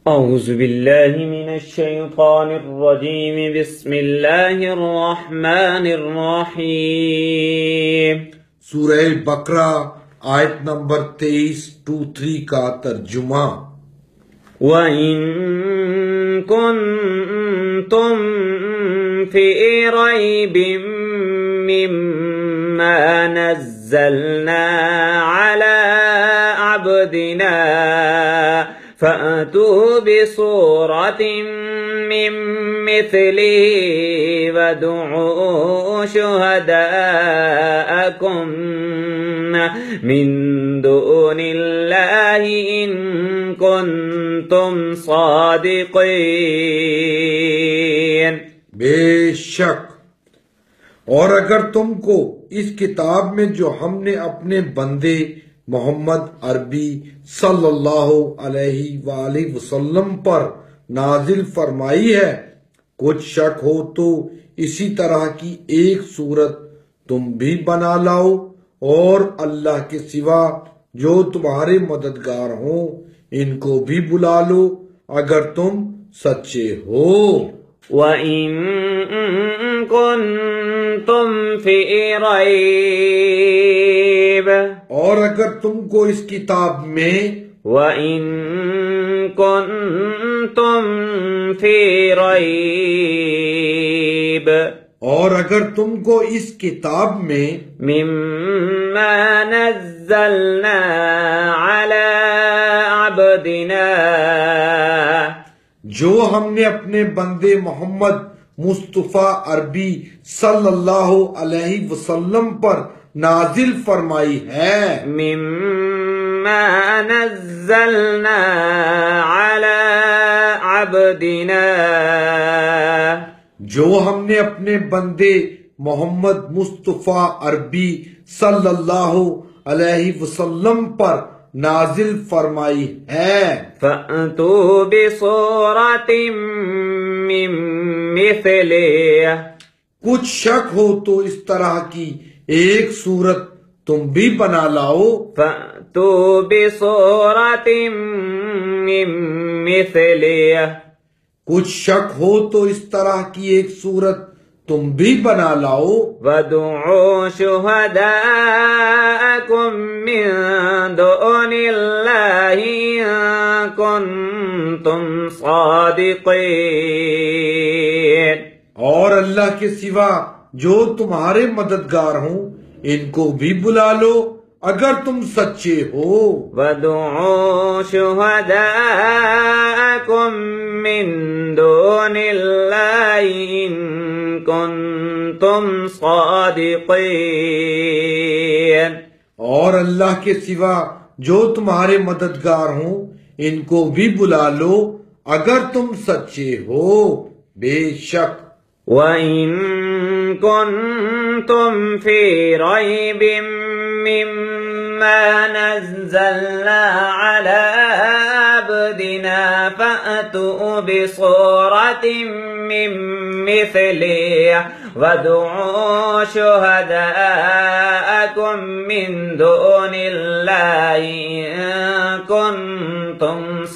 اعوذ باللہ من الشیطان الرجیم بسم اللہ الرحمن الرحیم سورہ بقرہ آیت نمبر 23 کا ترجمہ۔ وَإِن كُنتم فِي رَيْبٍ مِّمَّا نَزَّلْنَا عَلَىٰ عَبْدِنَا فَأْتُوا بِسُورَةٍ مِّن مِّثْلِهِ وَادْعُوا شُهَدَاءَكُم مِّن دُونِ اللَّهِ إِن كُنتُمْ صَادِقِينَ۔ بے شک اور اگر تم کو اس کتاب میں جو ہم نے اپنے بندے محمد عربی صلی اللہ علیہ وآلہ وسلم پر نازل فرمائی ہے کچھ شک ہو تو اسی طرح کی ایک صورت تم بھی بنا لاؤ، اور اللہ کے سوا جو تمہارے مددگار ہوں ان کو بھی بلا لو اگر تم سچے ہو۔ وَإِن كُنتم فِي رَيْبٍ، اور اگر تم کو اس کتاب میں وَإِن كُنتم فِي رَيْبٍ، اور اگر تم کو اس کتاب میں مِمَّا نَزَّلْنَا عَلَىٰ عَبْدِنَا، جو ہم نے اپنے بندے محمد مصطفیٰ عربی صلی اللہ علیہ وسلم پر نازل فرمائی ہے، مِمَّا نَزَّلْنَا عَلَىٰ عَبْدِنَا، جو ہم نے اپنے بندے محمد مصطفیٰ عربی صلی اللہ علیہ وسلم پر نازل فرمائی ہے، فَأْتُوا بِصُورَةٍ مِّن مِّثْلِهِ، کچھ شک ہو تو اس طرح کی ایک صورت تم بھی بنا لاؤ، فَأْتُوا بِصُورَةٍ مِّن مِّثْلِهِ، کچھ شک ہو تو اس طرح کی ایک صورت تم بھی بنا لاؤ، وَادْعُوا شُهَدَاءَكُم مِّن دُونِ اللَّهِ إِن كُنتُمْ صَادِقِينَ، اور اللہ کے سوا جو تمہارے مددگار ہوں ان کو بھی بلا لو اگر تم سچے ہو۔ وَادْعُوا شُهَدَاءَكُم مِّن دُونِ اللَّهِ إِن كُنتُمْ صَادِقِينَ، اور اللہ کے سوا جو تمہارے مددگار ہوں ان کو بھی بلا لو اگر تم سچے ہو۔ بے شک وَإِن كُنتم فِي رَيْبٍ مِّمَّا نَزَّلْنَا عَلَىٰ عَبْدِنَا فَأْتُوا بِصُورَةٍ مِّن مِّثْلِهِ وَادْعُوا شُهَدَاءَكُم مِّن دُونِ اللَّهِ إِن كُنتُمْ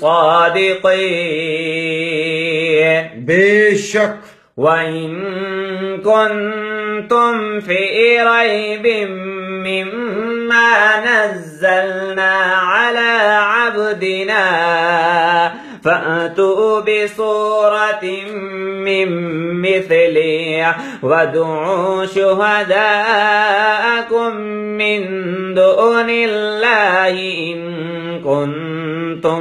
صَادِقِينَ۔ بے شک وَإِن كُنتم فِي رَيْبٍ مِّمَّا نَزَّلْنَا عَلَىٰ عَبْدِنَا فَأْتُوا بِصُورَةٍ مِّن مِّثْلِهِ وَادْعُوا شُهَدَاءَكُم مِّن دُونِ اللَّهِ إِن كُنتُمْ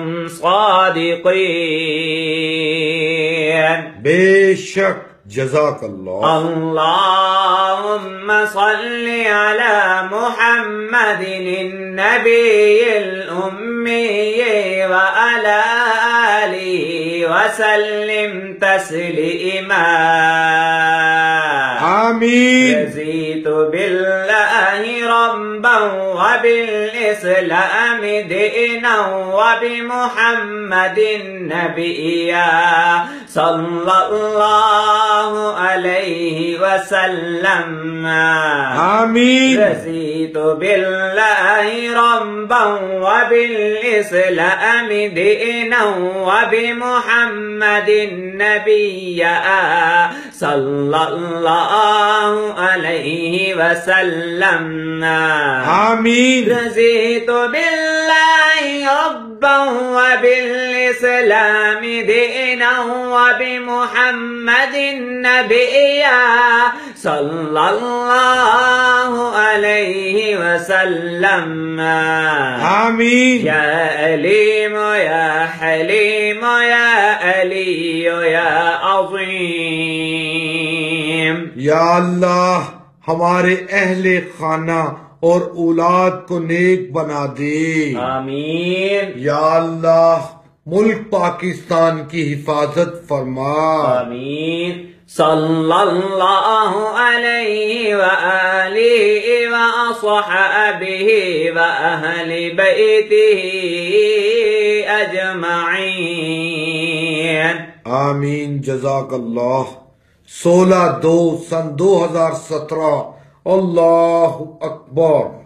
صَادِقِينَ۔ بے شک جزاک اللہ۔ اللهم صل على محمد النبي الأمي وعلى آله وسلم تسليما آمین۔ رضيت بالله ربا ربا وبالإسلام دينا وبمحمد نبيا صلى الله عليه وسلم آمین رضيت بالله ربا وبالإسلام دينا وبمحمد نبيا صلى الله عليه وسلم آمین رضيت بالله ربا وبالإسلام دينا وبمحمد نبيا صلى الله عليه وسلم آمین يا عليم يا حليم يا علي يا عظيم یا اللہ ہمارے اہل خانہ اور اولاد کو نیک بنا دے. آمین یا اللہ ملک پاکستان کی حفاظت فرما. آمین صلی اللہ علیہ وآلہ وأصحابہ وأہل بیتہ اجمعین. آمین. جزاک اللہ. 16/2/2017. اللہ اکبر.